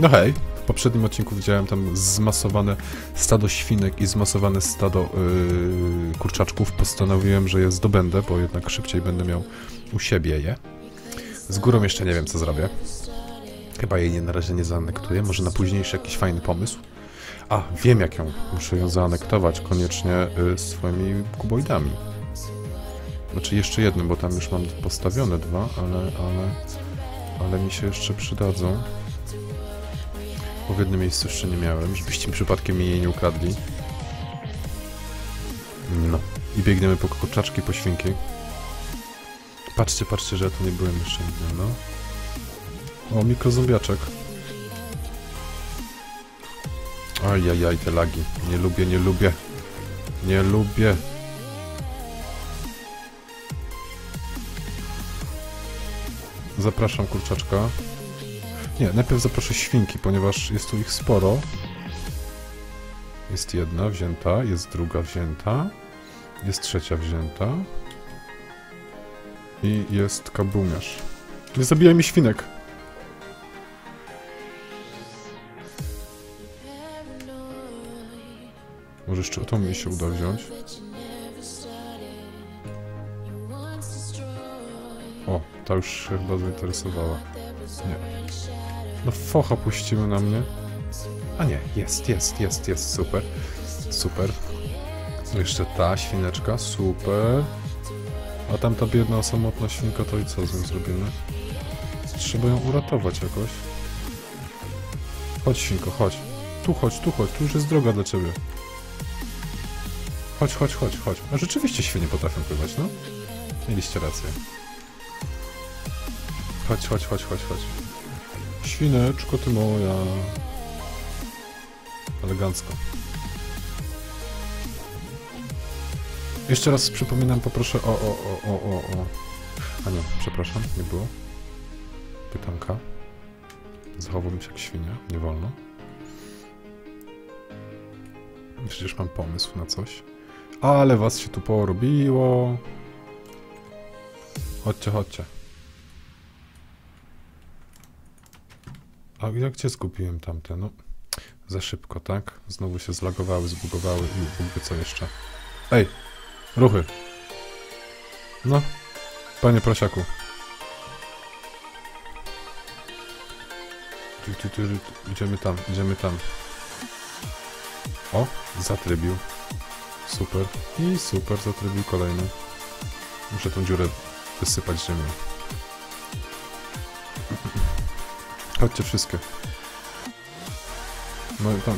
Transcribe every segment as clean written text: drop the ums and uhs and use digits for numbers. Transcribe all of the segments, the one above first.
No hej, w poprzednim odcinku widziałem tam zmasowane stado świnek i zmasowane stado kurczaczków. Postanowiłem, że je zdobędę, bo jednak szybciej będę miał u siebie je. Z górą jeszcze nie wiem, co zrobię. Chyba jej na razie nie zaanektuję, może na późniejszy jakiś fajny pomysł. A, wiem jak ją. Muszę ją zaanektować koniecznie swoimi kuboidami. Znaczy jeszcze jednym, bo tam już mam postawione dwa, ale mi się jeszcze przydadzą. Bo w jednym miejscu jeszcze nie miałem, żebyście przypadkiem mi jej nie ukradli. No. I biegniemy po kurczaczki, po świnki. Patrzcie, patrzcie, że ja tu nie byłem jeszcze nigdy, no. O, mikrozombiaczek. Ajajaj, te lagi. Nie lubię, nie lubię. Nie lubię. Zapraszam kurczaczka. Nie, najpierw zaproszę świnki, ponieważ jest tu ich sporo. Jest jedna wzięta, jest druga wzięta. Jest trzecia wzięta. I jest kabumiarz. Nie zabijaj mi świnek! Może jeszcze o to mi się uda wziąć. O, ta już się chyba zainteresowała. Nie. No focha puścimy na mnie. A nie, jest, super. Super. Jeszcze ta świneczka, super. A tamta biedna, samotna świnka, to i co z nią zrobimy? Trzeba ją uratować jakoś. Chodź świnko, chodź. Tu chodź, tu już jest droga dla ciebie. Chodź. A rzeczywiście świnie potrafią pływać, no? Mieliście rację. Chodź. Świneczko, ty moja. Elegancko. Jeszcze raz przypominam, poproszę o. A nie, przepraszam, nie było. Pytanka. Zachowałbym się jak świnia, nie wolno. Przecież mam pomysł na coś. Ale was się tu porobiło. Chodźcie. A gdzie zgubiłem tamte? No, za szybko, tak? Znowu się zlagowały, zbugowały i Bóg wie co jeszcze. Ej! Ruchy! No, panie prosiaku. Idziemy tam. O, zatrybił. Super. I super, zatrybił kolejny. Muszę tą dziurę wysypać ziemią. Chodźcie wszystkie. No i tam.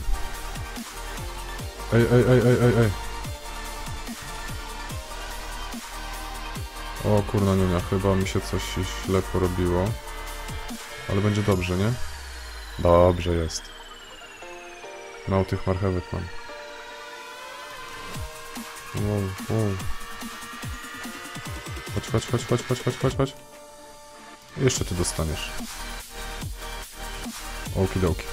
Ej. O kurna niunia, chyba mi się coś źle porobiło. Ale będzie dobrze, nie? Dobrze jest. Mało tych marchewek mam. Wow. Chodź. Jeszcze ty dostaniesz. Okidoki.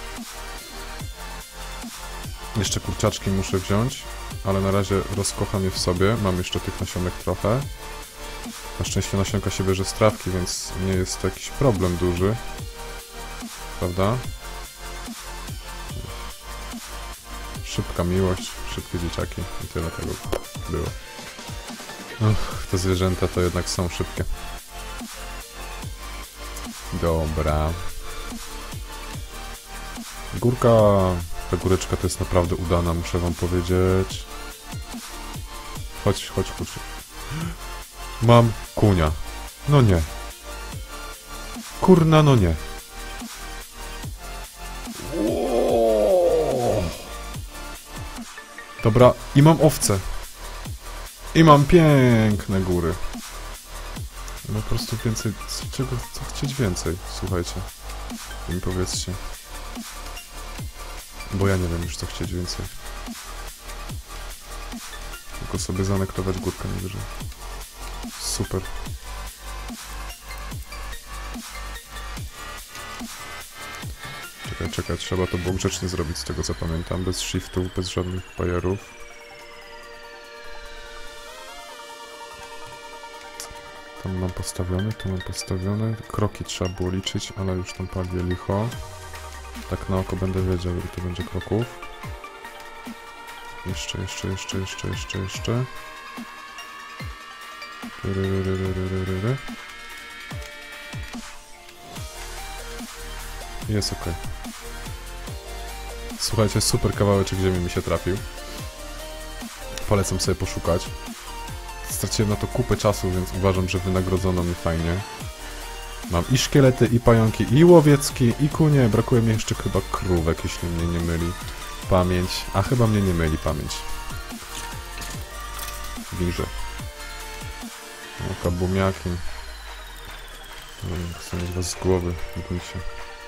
Jeszcze kurczaczki muszę wziąć, ale na razie rozkocham je w sobie. Mam jeszcze tych nasionek trochę. Na szczęście nasionka się bierze z trawki, więc nie jest to jakiś problem duży. Prawda? Szybka miłość, szybkie dzieciaki i tyle tego było. Te zwierzęta to jednak są szybkie. Dobra. Ta góreczka to jest naprawdę udana, muszę wam powiedzieć. Chodź. Mam kunia. No nie. Kurna, no nie. Dobra, i mam owce. I mam piękne góry. No po prostu więcej... Co chcieć więcej? Słuchajcie. Mi powiedzcie. Bo ja nie wiem już co chcieć więcej. Tylko sobie zaanektować górkę najwyżej. Super. Czekaj, trzeba to było grzecznie zrobić z tego co pamiętam. Bez shiftów, bez żadnych bajerów. Tam mam postawione, tu mam postawione. Kroki trzeba było liczyć, ale już tam padnie licho. Tak na oko będę wiedział, ile to będzie kroków. Jeszcze. Jest ok. Słuchajcie, super kawałeczek ziemi mi się trafił. Polecam sobie poszukać. Straciłem na to kupę czasu, więc uważam, że wynagrodzono mi fajnie. Mam i szkielety, i pająki, i łowiecki, i kunie. Brakuje mi jeszcze chyba krówek, jeśli mnie nie myli pamięć. A chyba mnie nie myli pamięć. Bliżej. O, kabumiaki. Chcę mieć was z głowy, nie bój się.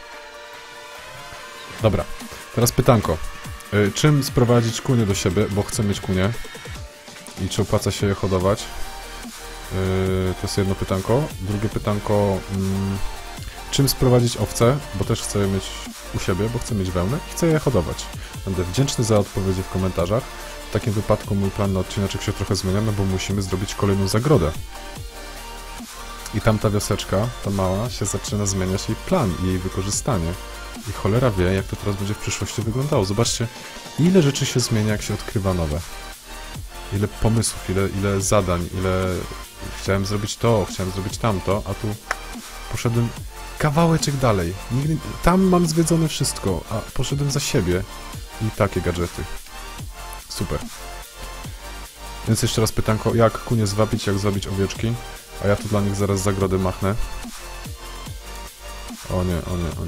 Dobra, teraz pytanko. Czym sprowadzić kunie do siebie, bo chcę mieć kunie? I czy opłaca się je hodować? To jest jedno pytanko. Drugie pytanko. Czym sprowadzić owce? Bo też chcę je mieć u siebie, bo chcę mieć wełnę i chcę je hodować. Będę wdzięczny za odpowiedzi w komentarzach. W takim wypadku mój plan na odcineczek się trochę zmienia, no bo musimy zrobić kolejną zagrodę. I tamta wioseczka, ta mała, się zaczyna zmieniać jej plan i jej wykorzystanie. I cholera wie, jak to teraz będzie w przyszłości wyglądało. Zobaczcie, ile rzeczy się zmienia, jak się odkrywa nowe. Ile pomysłów, ile zadań, ile... Chciałem zrobić to, chciałem zrobić tamto, a tu poszedłem kawałeczek dalej. Tam mam zwiedzone wszystko, a poszedłem za siebie. I takie gadżety. Super. Więc jeszcze raz pytanko, jak kunie zwabić, jak zwabić owieczki. A ja tu dla nich zaraz zagrodę machnę. O nie.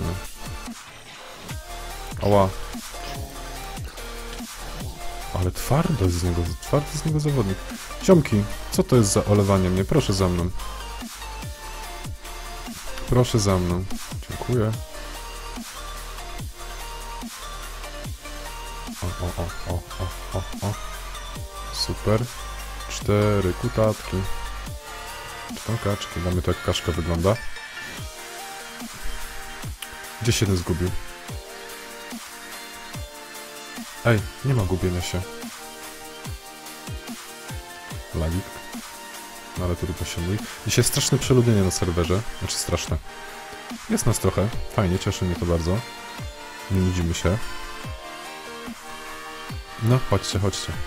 Oła. Ale twardy z niego zawodnik. Ziomki, co to jest za olewanie mnie? Proszę za mną. Proszę za mną. Dziękuję. O. Super. 4 kutatki. Czy tam kaczki? Dla mnie to jak kaszka wygląda. Gdzie się ten zgubił? Ej, nie ma gubienia się. Lagik. No ale trudno się mówi. Dzisiaj jest straszne przeludnienie na serwerze. Znaczy straszne. Jest nas trochę. Fajnie, cieszy mnie to bardzo. Nie nudzimy się. No, chodźcie.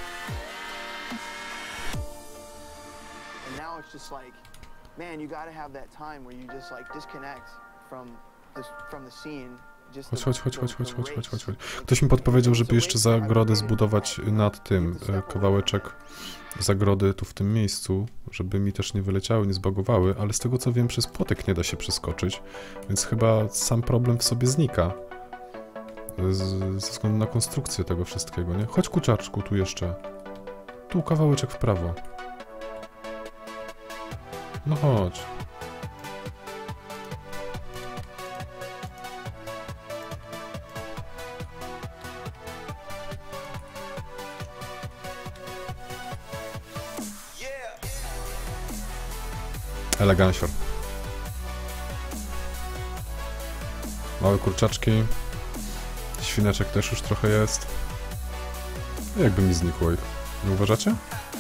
Man, you gotta have that time where you just like disconnect from the scene. Chodź. Ktoś mi podpowiedział, żeby jeszcze zagrodę zbudować nad tym, kawałeczek zagrody tu w tym miejscu, żeby mi też nie wyleciały, nie zbagowały, ale z tego co wiem, przez płotek nie da się przeskoczyć, więc chyba sam problem w sobie znika. Ze względu na konstrukcję tego wszystkiego, nie? Chodź kurczaczku, tu jeszcze. Tu kawałeczek w prawo. No chodź. Elegancior. Małe kurczaczki. Świneczek też już trochę jest. Jakby mi znikło ich. Nie uważacie?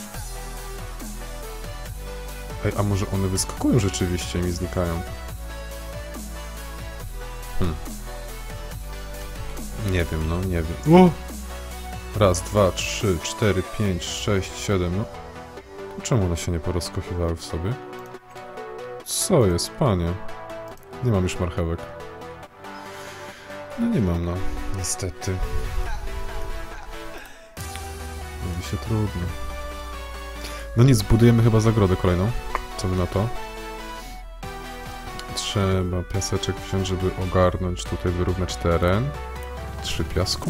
Ej, a może one wyskakują rzeczywiście i mi znikają? Nie wiem, no nie wiem. O! Raz, 2, 3, 4, 5, 6, 7, no. Czemu one się nie porozkochiwały w sobie? Co jest, panie? Nie mam już marchewek. No nie mam, no. Niestety. Mówi się trudno. No nic, zbudujemy chyba zagrodę kolejną. Co wy na to? Trzeba piaseczek wziąć, żeby ogarnąć, tutaj wyrównać teren. 3 piasku.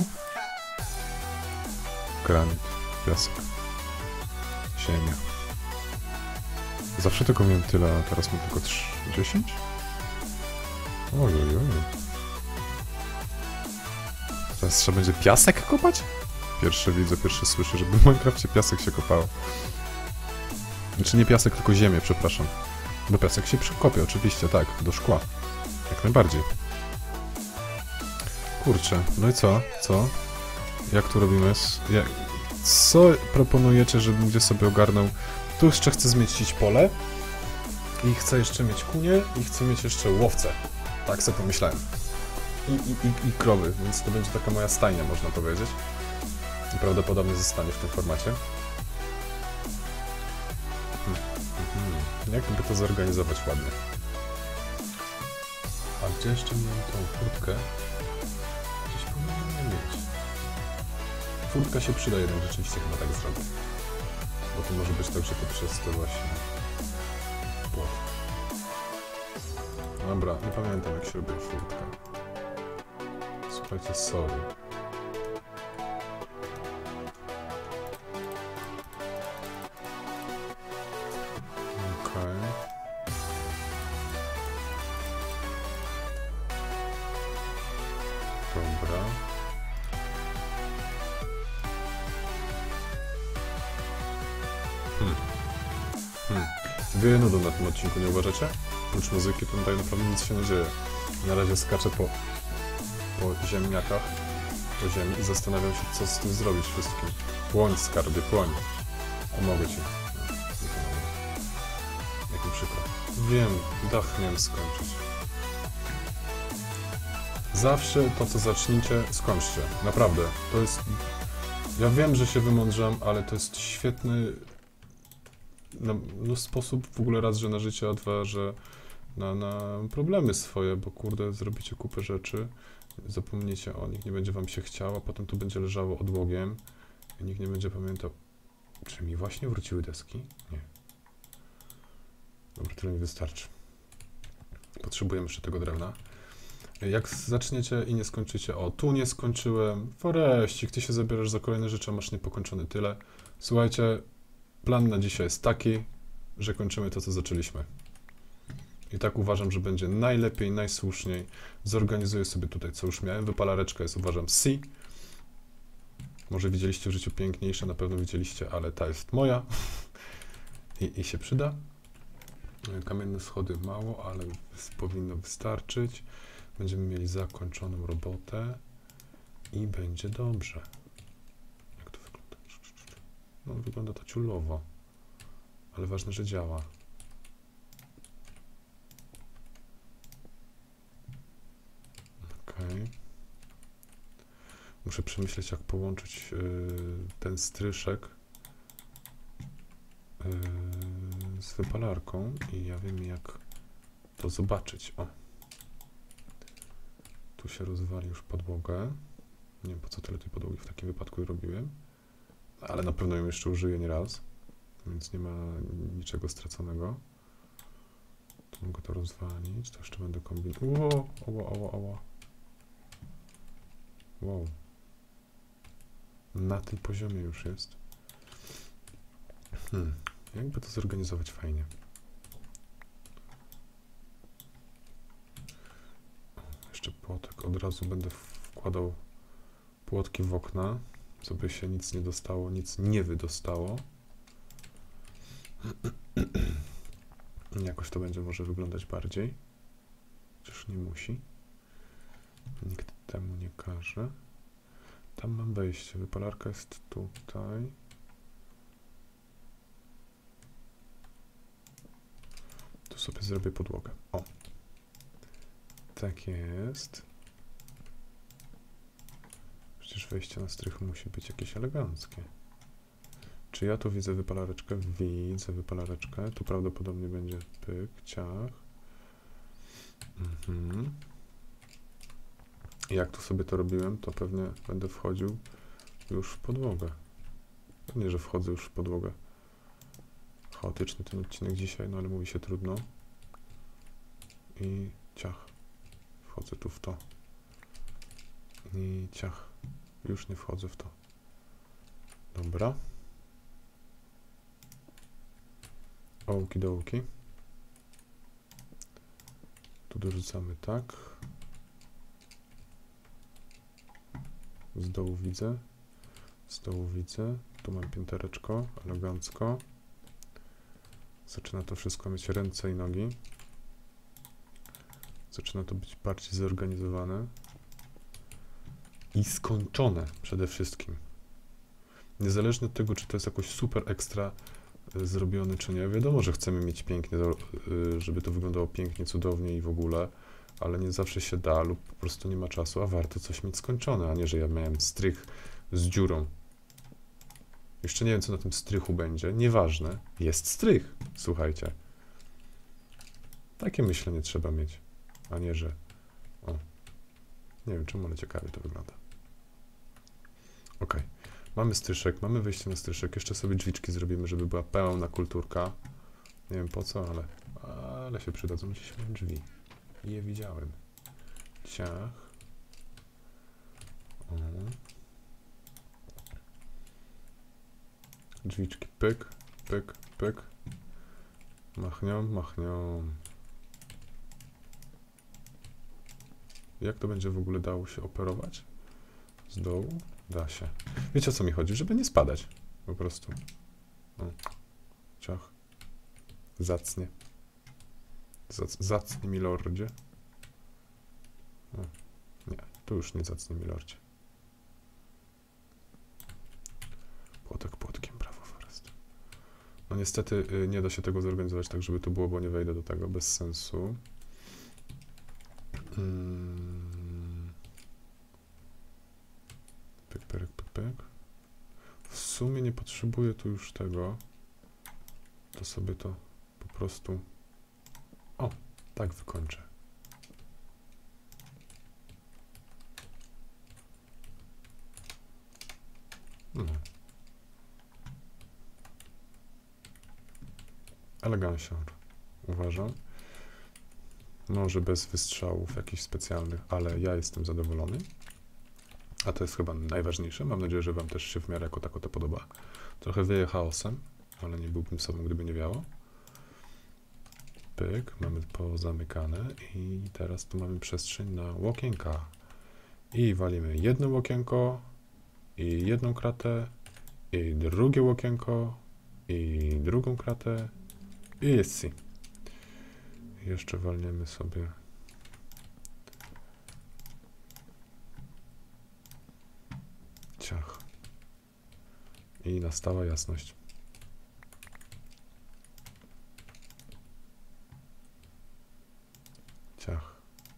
Granit, piasek. Ziemia. Zawsze tylko miałem tyle, a teraz mam tylko 10? Ojojoj. Teraz trzeba będzie piasek kopać? Pierwsze widzę, pierwsze słyszę, żeby w Minecrafcie piasek się kopało. Znaczy nie piasek, tylko ziemię, przepraszam. Bo piasek się przykopie, oczywiście, tak, do szkła. Jak najbardziej. Kurczę, no i co? Co? Jak tu robimy? Co proponujecie, żebym gdzie sobie ogarnął? Tu jeszcze chcę zmieścić pole. I chcę jeszcze mieć kunie. I chcę mieć jeszcze łowcę. Tak sobie pomyślałem. i krowy, więc to będzie taka moja stajnia, można powiedzieć. I prawdopodobnie zostanie w tym formacie. Jakby to zorganizować ładnie. A gdzie jeszcze miałem tą furtkę? Gdzieś powinienem mieć. Furtka się przyda jednak rzeczywiście chyba tak zrobię. Bo to może być tak, że to przez to właśnie płot. Dobra, nie pamiętam jak się robi furtka. Słuchajcie, sorry. Okej. Dobra. Wieje nudą na tym odcinku, nie uważacie? Oprócz muzyki to tutaj naprawdę nic się nie dzieje. Na razie skaczę po ziemniakach, po ziemi i zastanawiam się, co z tym zrobić wszystkim. Płoń, skarbie, płoń. Pomogę ci. Jak mi przykro. Wiem, dach miałem skończyć. Zawsze to, co zaczniecie, skończcie. Naprawdę. To jest... Ja wiem, że się wymądrzam, ale to jest świetny... No, sposób w ogóle raz, że na życie, a dwa, że na problemy swoje, bo kurde, zrobicie kupę rzeczy, zapomnicie o nich, nie będzie wam się chciało, a potem to będzie leżało odłogiem i nikt nie będzie pamiętał, czy mi właśnie wróciły deski? Nie. Dobra, tyle mi wystarczy. Potrzebujemy jeszcze tego drewna. Jak zaczniecie i nie skończycie, o, tu nie skończyłem, Foreścik, ty się zabierasz za kolejne rzeczy, a masz niepokończone tyle. Słuchajcie, plan na dzisiaj jest taki, że kończymy to, co zaczęliśmy. I tak uważam, że będzie najlepiej, najsłuszniej. Zorganizuję sobie tutaj, co już miałem. Wypalareczka jest, uważam, C. Może widzieliście w życiu piękniejsze, na pewno widzieliście, ale ta jest moja. I się przyda. Kamienne schody mało, ale powinno wystarczyć. Będziemy mieli zakończoną robotę i będzie dobrze. Jak to wygląda? No, wygląda to ciulowo, ale ważne, że działa. Okej. Muszę przemyśleć, jak połączyć ten stryszek z wypalarką i ja wiem, jak to zobaczyć. O. Tu się rozwali już podłogę. Nie wiem, po co tyle tej podłogi w takim wypadku robiłem. Ale na pewno ją jeszcze użyję nieraz, więc nie ma niczego straconego. Tu mogę to rozwalić, to jeszcze będę kombinował. Ała. Wow. Na tym poziomie już jest. Jakby to zorganizować fajnie. Jeszcze płotek. Od razu będę wkładał płotki w okna, żeby się nic nie dostało, nic nie wydostało. Jakoś to będzie może wyglądać bardziej. Chociaż nie musi. Nikt temu nie każe. Tam mam wejście. Wypalarka jest tutaj. Tu sobie zrobię podłogę. O. Tak jest. Przecież wejście na strych musi być jakieś eleganckie. Czy ja tu widzę wypalareczkę? Widzę wypalareczkę. Tu prawdopodobnie będzie pyk, ciach. Jak tu sobie to robiłem, to pewnie będę wchodził już w podłogę. Pewnie, że wchodzę już w podłogę. Chaotyczny ten odcinek dzisiaj, no ale mówi się trudno. I ciach. Wchodzę tu w to. I ciach. Już nie wchodzę w to. Dobra. Okidoki. Tu dorzucamy tak. Z dołu widzę. Z dołu widzę. Tu mam piętereczko. Elegancko. Zaczyna to wszystko mieć ręce i nogi. Zaczyna to być bardziej zorganizowane. I skończone przede wszystkim. Niezależnie od tego, czy to jest jakoś super ekstra zrobiony, czy nie. Wiadomo, że chcemy mieć pięknie, żeby to wyglądało pięknie, cudownie i w ogóle. ale nie zawsze się da lub po prostu nie ma czasu, a warto coś mieć skończone, a nie, że ja miałem strych z dziurą. Jeszcze nie wiem, co na tym strychu będzie. Nieważne. Jest strych. Słuchajcie. Takie myślenie trzeba mieć, a nie, że... O. Nie wiem czemu, ale ciekawie to wygląda. Ok. Mamy stryszek, mamy wyjście na stryszek. Jeszcze sobie drzwiczki zrobimy, żeby była pełna kulturka. Nie wiem po co, ale się przydadzą. Dzisiaj mam drzwi. I je widziałem. Ciach. O. Drzwiczki, pyk, pyk, pyk. Machnią, machnią. Jak to będzie w ogóle dało się operować? Z dołu? Da się. Wiecie, o co mi chodzi? Żeby nie spadać. Po prostu. O. Ciach. Zacnie. Zacnie, milordzie. O. Nie, tu już nie zacnie, milordzie. Płotek płotkiem, brawo, Forest. No niestety nie da się tego zorganizować tak, żeby to było, bo nie wejdę do tego, bez sensu. Pyk, pyk, pyk, pyk. W sumie nie potrzebuję tu już tego. To sobie to po prostu... O, tak wykończę. No. Elegancior, uważam. Może bez wystrzałów jakichś specjalnych, ale ja jestem zadowolony. A to jest chyba najważniejsze. Mam nadzieję, że wam też się w miarę jako tako to podoba. Trochę wieje chaosem, ale nie byłbym sobą, gdyby nie wiało. Pyk, mamy pozamykane i teraz tu mamy przestrzeń na łokienka. I walimy jedno okienko, i jedną kratę, i drugie okienko, i drugą kratę, i jest si. Jeszcze walniemy sobie ciach. I nastała jasność. Ciach.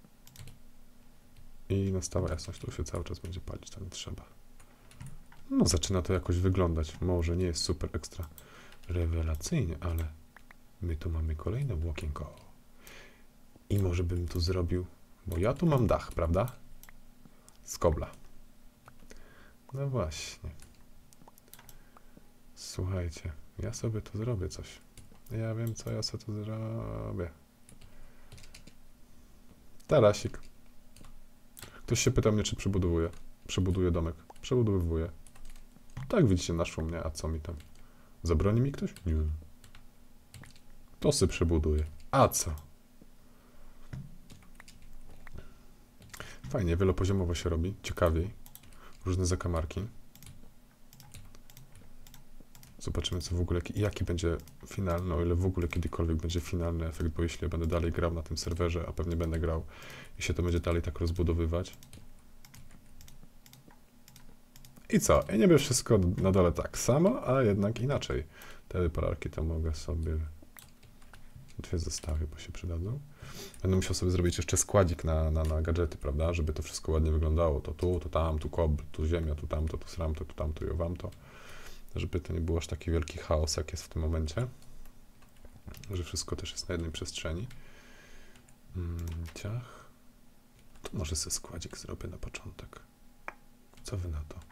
I nastała jasność. Tu się cały czas będzie palić, to nie trzeba. No, zaczyna to jakoś wyglądać. Może nie jest super ekstra rewelacyjnie, ale my tu mamy kolejne okienko. I może bym tu zrobił, bo ja tu mam dach, prawda? Z kobla. No właśnie. Słuchajcie, ja sobie tu zrobię coś. Ja wiem, co ja sobie tu zrobię. Tarasik. Ktoś się pyta mnie, czy przebudowuję. Przebuduję domek. Przebudowuję. Tak, widzicie, naszło mnie, a co mi tam? Zabroni mi ktoś? Nie. To sobie przebuduję. A co? Fajnie, wielopoziomowo się robi. Ciekawiej. Różne zakamarki. Zobaczymy, co w ogóle, jaki będzie finalny, o ile w ogóle kiedykolwiek będzie finalny efekt, bo jeśli ja będę dalej grał na tym serwerze, a pewnie będę grał i się to będzie dalej tak rozbudowywać. I co? I niby wszystko na dole tak samo, a jednak inaczej. Te wypararki to mogę sobie... Dwie zostawię, bo się przydadzą. Będę musiał sobie zrobić jeszcze składzik na gadżety, prawda? Żeby to wszystko ładnie wyglądało. To tu, to tam, tu kobl, tu ziemia, tu tamto, tu sramto, tu tamto i owamto. Żeby to nie było aż taki wielki chaos, jak jest w tym momencie. Że wszystko też jest na jednej przestrzeni. Ciach. To może sobie składzik zrobię na początek. Co wy na to?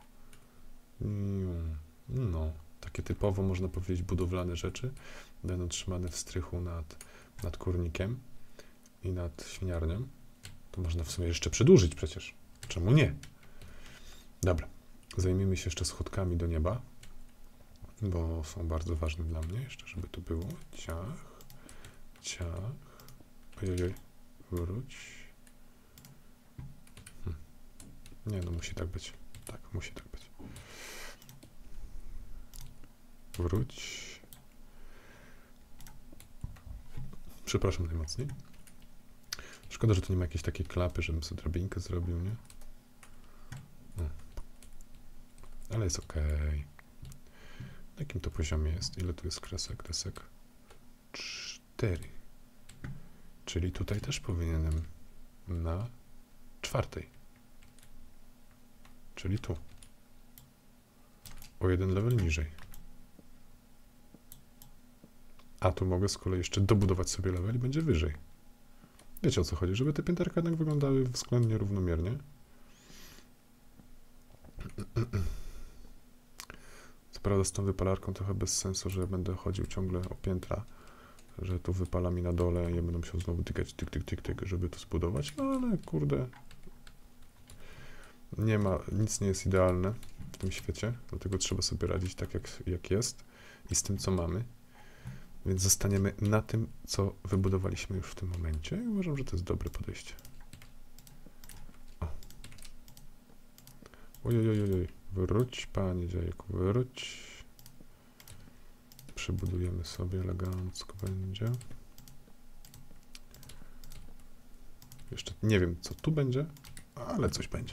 No, takie typowo, można powiedzieć, budowlane rzeczy będą trzymane w strychu nad kurnikiem i nad świniarnią. To można w sumie jeszcze przedłużyć przecież. Czemu nie? Dobra, zajmijmy się jeszcze schodkami do nieba, bo są bardzo ważne dla mnie jeszcze, żeby tu było. Ciach, ciach. Ojej, wróć. Nie, no musi tak być. Tak, musi tak być. Wróć. Przepraszam najmocniej. Szkoda, że tu nie ma jakiejś takiej klapy, żebym sobie drabinkę zrobił, nie? No. Ale jest ok. Na jakim to poziomie jest? Ile tu jest kresek, desek? 4. Czyli tutaj też powinienem na 4. Czyli tu. O 1 level niżej. A tu mogę z kolei jeszcze dobudować sobie level i będzie wyżej. Wiecie o co chodzi, żeby te pięterka jednak wyglądały względnie równomiernie. Co prawda z tą wypalarką trochę bez sensu, że będę chodził ciągle o piętra, że tu wypala mi na dole i ja będę musiał znowu tykać, tyk, żeby to zbudować, no ale kurde, nie ma, nic nie jest idealne w tym świecie, dlatego trzeba sobie radzić tak jak jest i z tym co mamy, więc zostaniemy na tym, co wybudowaliśmy już w tym momencie i uważam, że to jest dobre podejście. O. Ojojojoj, wróć panie dziejku, wróć. Przebudujemy sobie elegancko będzie. Jeszcze nie wiem, co tu będzie, ale coś będzie.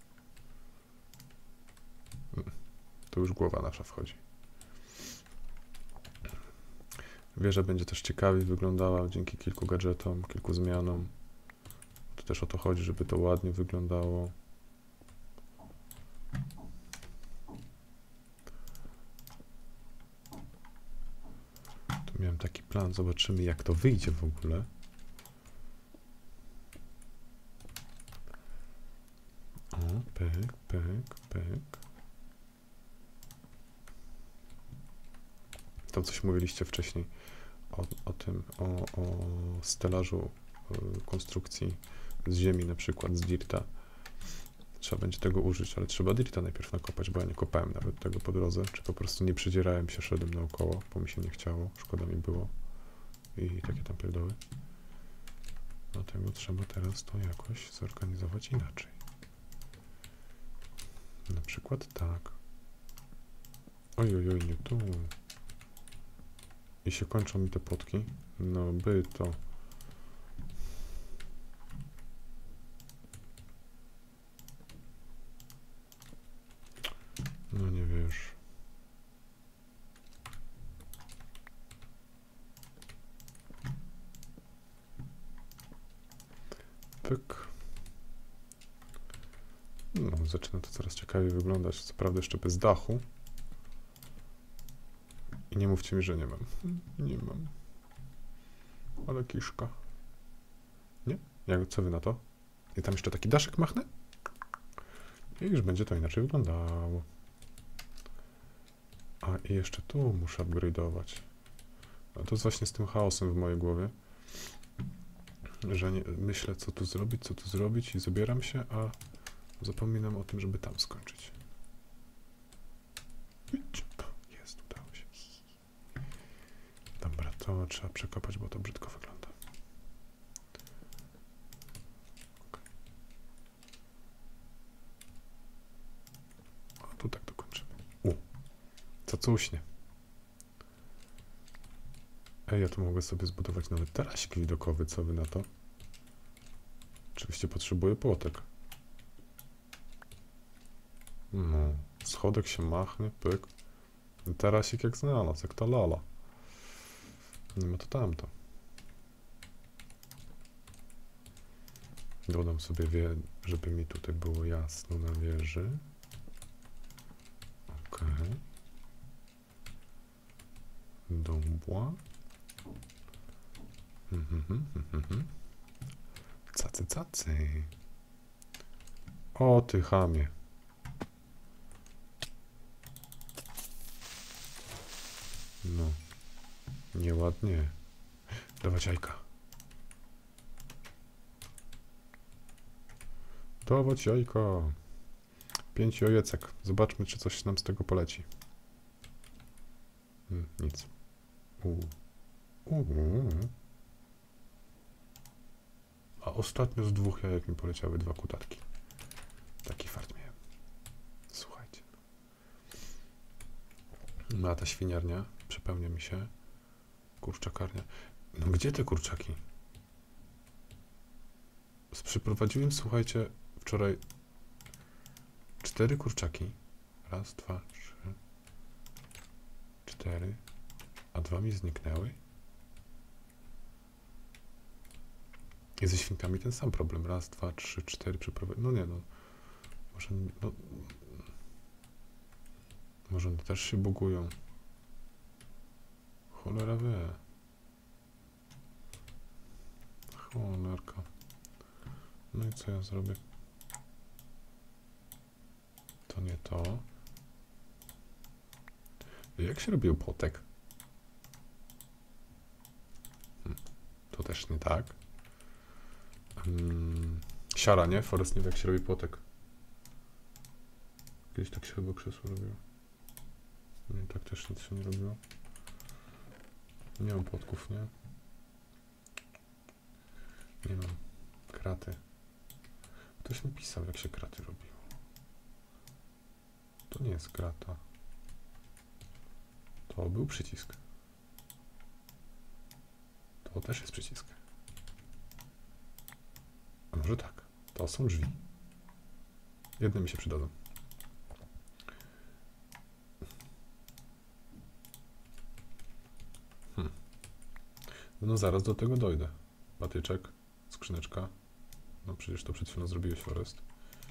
Tu już głowa nasza wchodzi. Wieża będzie też ciekawie wyglądała dzięki kilku gadżetom, kilku zmianom. To też o to chodzi, żeby to ładnie wyglądało. Tu miałem taki plan, zobaczymy jak to wyjdzie w ogóle. O, pyk, pyk, pyk. To coś mówiliście wcześniej o tym, o stelażu konstrukcji z ziemi, na przykład z dirta. Trzeba będzie tego użyć, ale trzeba dirta najpierw nakopać, bo ja nie kopałem nawet tego po drodze, czy po prostu nie przydzierałem się, szedłem naokoło, bo mi się nie chciało, szkoda mi było i takie tam pierdoły. Dlatego trzeba teraz to jakoś zorganizować inaczej. Na przykład tak. Ojojoj, nie tu. I się kończą mi te płotki. No by to. No nie wiesz. Pyk. No, zaczyna to coraz ciekawiej wyglądać. Co prawda jeszcze bez dachu. I nie mówcie mi, że nie mam. Nie mam. Ale kiszka. Nie? Co wy na to? I tam jeszcze taki daszek machnę? I już będzie to inaczej wyglądało. A i jeszcze tu muszę upgrade'ować. No to jest właśnie z tym chaosem w mojej głowie. Że nie, myślę co tu zrobić i zabieram się, a zapominam o tym, żeby tam skończyć. Jest, udało się. Dobra, to trzeba przekopać, bo to brzydko wygląda. A tu tak dokończymy. Co uśnie. Ej, ja tu mogę sobie zbudować nawet tarasik widokowy, co wy na to? Oczywiście potrzebuję płotek. No, schodek się machnie, pyk. Tarasik jak znalazł, jak ta lala. Nie ma to tamto. Dodam sobie, żeby mi tutaj było jasno na wieży. Okej. Dąbła. Cacy. O, ty chamie. No. Nieładnie. Dawać jajka. Dawać jajka. 5 jajecek. Zobaczmy, czy coś nam z tego poleci. Nic. A ostatnio z 2 jajek mi poleciały 2 kutatki. Taki fart miałem. Słuchajcie. No a ta świniarnia przepełnia mi się. Kurczakarnia. No gdzie te kurczaki? Przyprowadziłem, słuchajcie, wczoraj 4 kurczaki. Raz, 2, 3, 4. A 2 mi zniknęły. I ze świnkami ten sam problem. Raz, dwa, trzy, cztery przeprowadzić. No nie no. Może, no, może one też się bugują. Cholera wie. Cholerka. No i co ja zrobię? To nie to. Jak się robił płotek? To też nie tak. Siara, nie? Forest nie wie, jak się robi płotek. Kiedyś tak się chyba krzesło robiło. Nie, tak też nic się nie robiło. Nie mam płotków, nie? Nie mam. Kraty. Ktoś mi pisał, jak się kraty robiło. To nie jest krata. To był przycisk. To też jest przycisk. A może tak. To są drzwi. Jedne mi się przydadzą. No zaraz do tego dojdę. Patyczek, skrzyneczka. No przecież to przed chwilą zrobiłeś, Forest.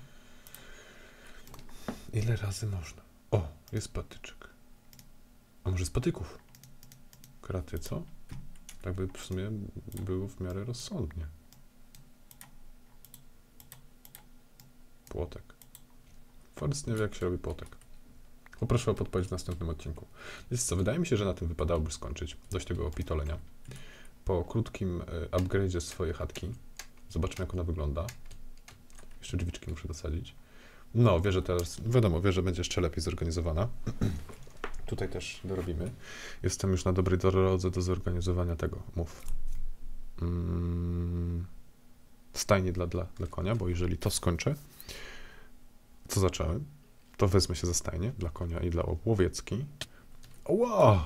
Ile razy można? O, jest patyczek. A może z patyków? Kraty, co? Tak by w sumie było w miarę rozsądnie. Płotek. Forest nie wie, jak się robi płotek. Poproszę o podpowiedź w następnym odcinku. Więc co, wydaje mi się, że na tym wypadałoby skończyć. Dość tego pitolenia. Po krótkim upgrade'zie swojej chatki. Zobaczmy, jak ona wygląda. Jeszcze drzwiczki muszę dosadzić. No, wieżę teraz, wiadomo, wieża będzie jeszcze lepiej zorganizowana. Tutaj też dorobimy. Jestem już na dobrej drodze do zorganizowania tego. Mów. Stajnie dla konia, bo jeżeli to skończę, co zacząłem, to wezmę się za stajnie dla konia i dla łowiecki. Wow!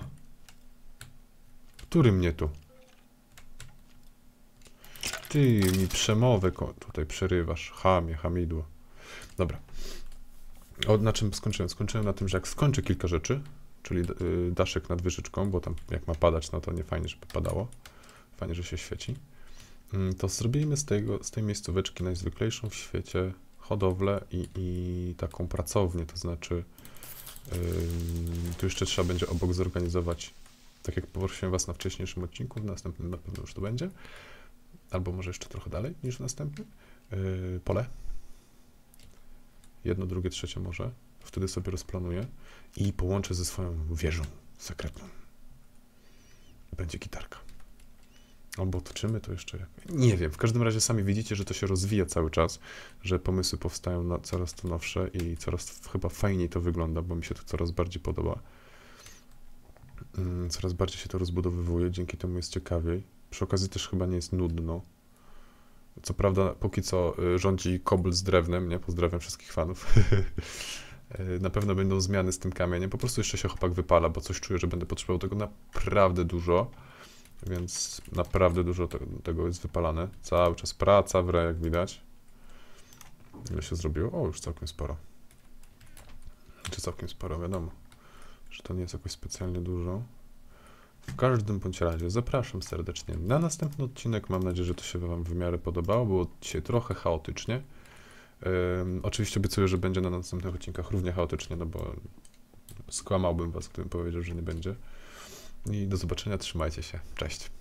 Który mnie tu? Ty mi przemowę tutaj przerywasz. Chamie, hamidło. Dobra. Na czym skończyłem? Skończyłem na tym, że jak skończę kilka rzeczy, czyli daszek nad wieżyczką, bo tam jak ma padać, no to nie fajnie, żeby padało. Fajnie, że się świeci. To zrobimy z tej miejscóweczki najzwyklejszą w świecie hodowlę i taką pracownię, to znaczy tu jeszcze trzeba będzie obok zorganizować, tak jak poprosiłem was na wcześniejszym odcinku, w następnym na pewno już to będzie, albo może jeszcze trochę dalej niż w następnym, pole. Jedno, drugie, trzecie może. Wtedy sobie rozplanuję i połączę ze swoją wieżą sekretną. Będzie gitarka. Albo otoczymy to jeszcze jak... Nie wiem, w każdym razie sami widzicie, że to się rozwija cały czas, że pomysły powstają coraz to nowsze i coraz chyba fajniej to wygląda, bo mi się to coraz bardziej podoba. Coraz bardziej się to rozbudowywuje, dzięki temu jest ciekawiej. Przy okazji też chyba nie jest nudno. Co prawda, póki co rządzi kobl z drewnem, nie? Pozdrawiam wszystkich fanów. Na pewno będą zmiany z tym kamieniem. Po prostu jeszcze się chłopak wypala, bo coś czuję, że będę potrzebował tego naprawdę dużo. Więc naprawdę dużo tego jest wypalane. Cały czas praca w re, jak widać. Ile się zrobiło? O, już całkiem sporo. Czy całkiem sporo, wiadomo, że to nie jest jakoś specjalnie dużo. W każdym bądź razie zapraszam serdecznie na następny odcinek. Mam nadzieję, że to się wam w miarę podobało. Było dzisiaj trochę chaotycznie. Oczywiście obiecuję, że będzie na następnych odcinkach równie chaotycznie, no bo skłamałbym was, gdybym powiedział, że nie będzie. I do zobaczenia, trzymajcie się. Cześć.